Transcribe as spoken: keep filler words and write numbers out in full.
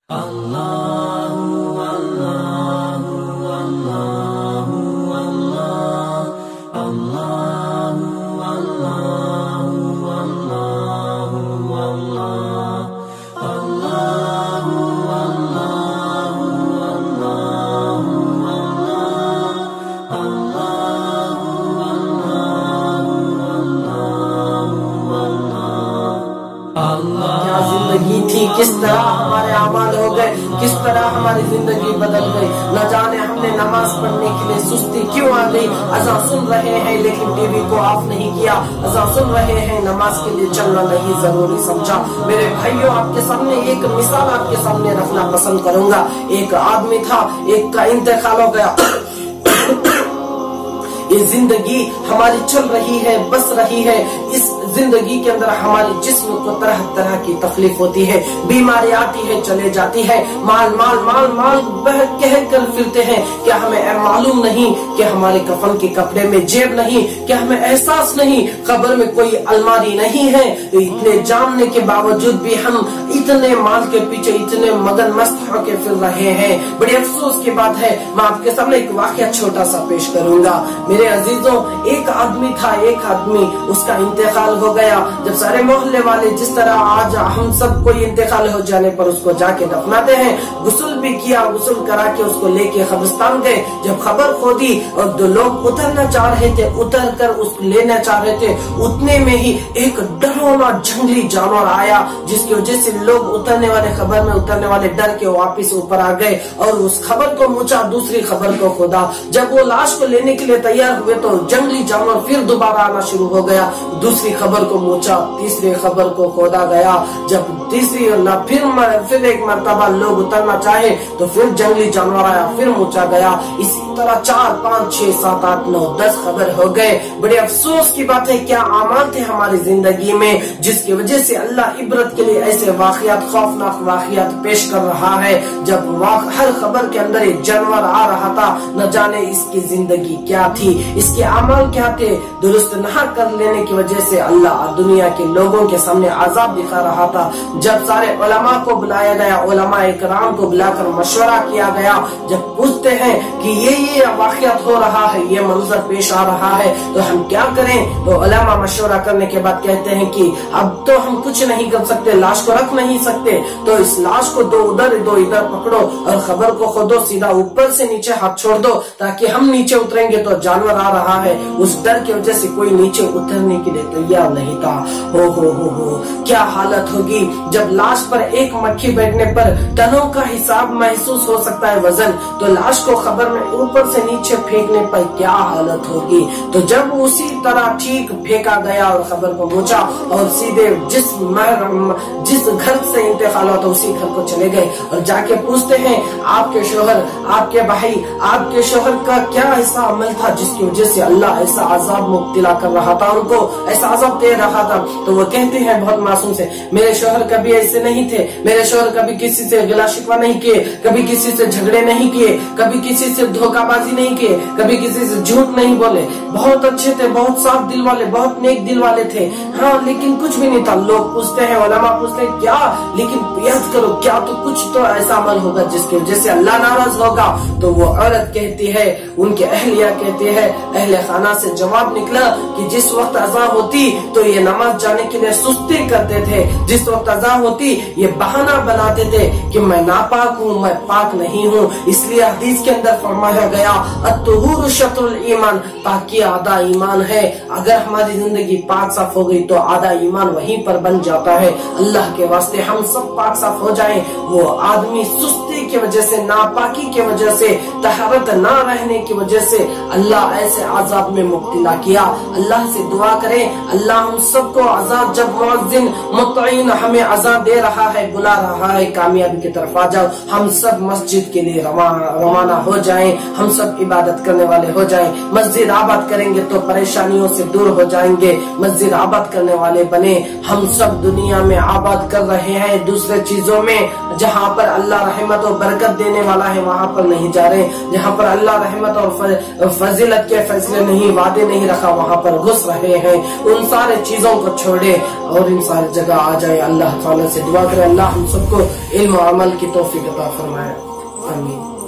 زندگی تھی کس طرح ہمارے اعمال ہو گئے، کس طرح ہماری زندگی بدل گئی، نہ جانے ہم نے نماز پڑھنے کے لیے سستی کیوں آ گئی۔ اذان سن رہے ہیں لیکن ٹی وی کو آف نہیں کیا، اذان سن رہے ہیں نماز کے لیے چلنا نہیں ضروری سمجھا۔ میرے بھائیوں، آپ کے سامنے ایک مثال آپ کے سامنے رکھنا پسند کروں گا۔ ایک آدمی تھا، ایک کا انتقال ہو گیا۔ یہ زندگی ہماری چل رہی ہے، بس رہی ہے، اس زندگی کے اندر ہمارے جسم کو طرح طرح کی تکلیف ہوتی ہے، بیماری آتی ہے، چلے جاتی ہے، مال مال مال مال بہ کہہ کر پھرتے ہیں۔ کیا ہمیں معلوم نہیں کہ ہمارے کفن کے کپڑے میں جیب نہیں؟ کیا ہمیں احساس نہیں قبر میں کوئی الماری نہیں ہے؟ تو اتنے جاننے کے باوجود بھی ہم اتنے مال کے پیچھے اتنے مگن مست ہو کے پھر رہے ہیں۔ بڑی افسوس کی بات ہے۔ میں آپ کے سامنے ایک واقعہ چھوٹا سا پیش کروں گا۔ میرے عزیزوں، ایک آدمی تھا، ایک آدمی اس کا انتقال ہو گیا۔ جب سارے محلے والے جس طرح آج ہم سب کوئی انتقال ہو جانے پر اس کو جا کے دفناتے ہیں، غسل بھی کیا، غسل کرا کے اس کو لے کے قبرستان گئے۔ جب خبر کھودی اور دو لوگ اترنا چاہ رہے تھے، اتر کر اس کو لینا چاہ رہے تھے، اتنے میں ہی ایک ڈرونا جنگلی جانور آیا، جس کی وجہ سے لوگ اترنے والے خبر میں اترنے والے ڈر کے واپس اوپر آ گئے اور اس خبر کو مچا، دوسری خبر کو کھودا۔ جب وہ لاش کو لینے کے لیے تیار ہوئے تو جنگلی جانور پھر دوبارہ آنا شروع ہو گیا، دوسری خبر کو موچا، تیسری خبر کو کھودا گیا۔ جب تیسری اللہ پھر پھر ایک مرتبہ لوگ اترنا چاہے تو پھر جنگلی جانور آیا، پھر موچا گیا۔ اسی طرح چار پانچ چھ سات آٹھ نو دس خبر ہو گئے۔ بڑے افسوس کی بات ہے، کیا اعمال تھے ہماری زندگی میں جس کی وجہ سے اللہ عبرت کے لیے ایسے واقعات، خوفناک واقعات پیش کر رہا ہے۔ جب ہر خبر کے اندر ایک جانور آ رہا تھا، نہ جانے اس کی زندگی کیا تھی، اس کے اعمال کیا تھے۔ درست نہ کر لینے کی وجہ سے اللہ دنیا کے لوگوں کے سامنے عذاب دکھا رہا تھا۔ جب سارے علماء کو بلایا گیا، علماء اکرام کو بلا کر مشورہ کیا گیا، جب پوچھتے ہیں کہ یہ یہ واقعات ہو رہا ہے، یہ منظر پیش آ رہا ہے، تو ہم کیا کریں؟ تو علماء مشورہ کرنے کے بعد کہتے ہیں کہ اب تو ہم کچھ نہیں کر سکتے، لاش کو رکھ نہیں سکتے، تو اس لاش کو دو ادھر دو ادھر پکڑو اور خبر کو کھودو، سیدھا اوپر سے نیچے ہاتھ چھوڑ دو، تاکہ ہم نیچے اتریں گے تو جانور آ رہا ہے۔ اس ڈر کی وجہ سے کوئی نیچے اترنے کے لیے تیار نہیں تھا۔ ہو ہو ہو ہو کیا حالت ہوگی جب لاش پر ایک مکھی بیٹھنے پر ٹنوں کا حساب محسوس ہو سکتا ہے وزن، تو لاش کو خبر میں اوپر سے نیچے پھینکنے پر کیا حالت ہوگی۔ تو جب اسی طرح ٹھیک پھینکا گیا اور خبر کو موچا اور سیدھے جس جس گھر سے انتقال ہوتا اسی گھر کو چلے گئے اور جا کے پوچھتے ہیں آپ کے شوہر، آپ کے بھائی، آپ کے شوہر کا کیا ایسا عمل تھا جس کی وجہ سے اللہ ایسا عذاب مبتلا کر رہا تھا، ان کو ایسا عذاب دے رہا تھا۔ تو وہ کہتے ہیں بہت معصوم سے، میرے شوہر کبھی ایسے نہیں تھے، میرے شوہر کبھی کسی سے گلا شکوہ نہیں کیے، کبھی کسی سے جھگڑے نہیں کیے، کبھی کسی سے دھوکہ بازی نہیں کیے، کبھی کسی سے جھوٹ نہیں بولے، بہت اچھے تھے، بہت صاف دل والے، بہت نیک دل والے تھے، ہاں لیکن کچھ بھی نہیں تھا۔ لوگ پوچھتے ہیں، علماء پوچھتے ہیں کیا، لیکن یاد کرو کیا تو کچھ تو ایسا عمل ہوگا جس کی وجہ سے اللہ ناراض ہوگا۔ تو وہ عورت کہتی ہے، ان کے اہلیہ کہتے ہیں، اہل خانہ سے جواب نکلا کہ جس وقت اذان ہوتی تو یہ نماز جانے کے لیے سستی کرتے تھے، جس وقت اذان ہوتی یہ بہانہ بناتے تھے کہ میں ناپاک ہوں، میں پاک نہیں ہوں۔ اس لیے حدیث کے اندر فرمایا گیا الطہور شطر الایمان، پاکی آدھا ایمان ہے۔ اگر ہماری زندگی پاک صاف ہو گئی تو آدھا ایمان وہیں پر بن جاتا ہے۔ اللہ کے واسطے ہم سب پاک صاف ہو جائیں۔ وہ آدمی سستی کی وجہ سے، ناپاکی کی وجہ سے، طہارت نہ رہنے کی وجہ سے اللہ ایسے عذاب میں مبتلا کیا۔ اللہ سے دعا کریں، اللہ ہم سب کو عذاب، جب مؤذن مطعین ہمیں عذاب دے رہا ہے، بلا رہا ہے کامیابی کی طرف آ جاؤ، ہم سب مسجد کے لیے روانہ ہو جائیں، ہم سب عبادت کرنے والے ہو جائیں۔ مسجد آباد کریں گے تو پریشانیوں سے دور ہو جائیں گے، مسجد آباد کرنے والے بنے۔ ہم سب دنیا میں آباد کر رہے ہیں دوسرے چیزوں میں، جہاں پر اللہ رحمت و برکت دینے والا ہے وہاں پر نہیں جا رہے، جہاں پر اللہ رحمت اور فضیلت کے فیصلے نہیں، وعدے نہیں رکھا، وہاں پر گھس رہے ہیں۔ ان سارے सारे चीजों को छोड़े और इन सारी जगह आ जाए। अल्लाह ताला से दुआ करें अल्लाह हम सबको इल्म और अमल की तौफीक अता फरमाए। आमीन।